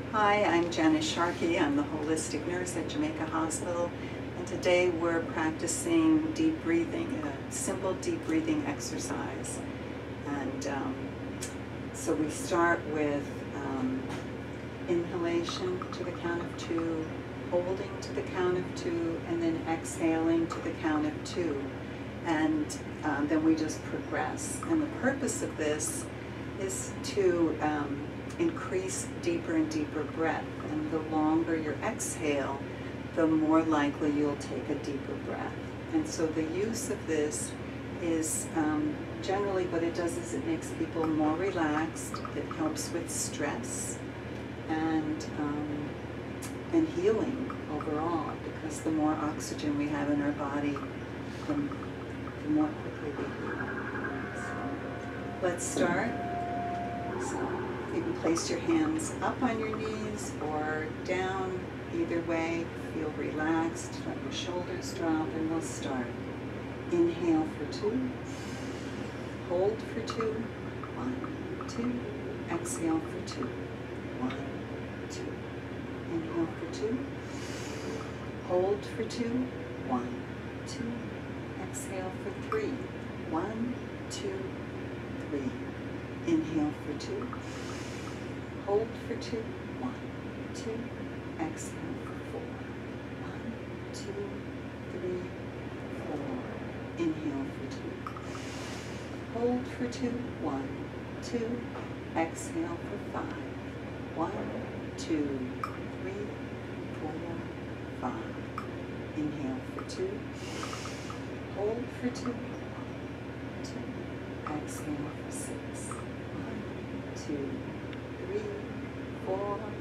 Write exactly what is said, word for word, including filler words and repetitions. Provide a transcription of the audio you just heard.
Hi, I'm Janis Sharkey. I'm the holistic nurse at Jamaica Hospital, and today we're practicing deep breathing, a simple deep breathing exercise. And um, so we start with um, inhalation to the count of two, holding to the count of two, and then exhaling to the count of two. And um, then we just progress. And the purpose of this is to um, increase deeper and deeper breath. And the longer your exhale, the more likely you'll take a deeper breath. And so the use of this is um, generally what it does is it makes people more relaxed. It helps with stress and, um, and healing overall, because the more oxygen we have in our body, the, the more quickly we heal. So let's start. So you can place your hands up on your knees or down, either way. Feel relaxed, let your shoulders drop, and we'll start. Inhale for two, hold for two, one, two, exhale for two, one, two. Inhale for two, hold for two, one, two, exhale for three, one, two, three. Inhale for two, hold for two, one, two, exhale for four, one, two, three, four. Inhale for two, hold for two, one, two, exhale for five, one, two, three, four, five. Inhale for two, hold for two, one, two, exhale for six. Two, three, four,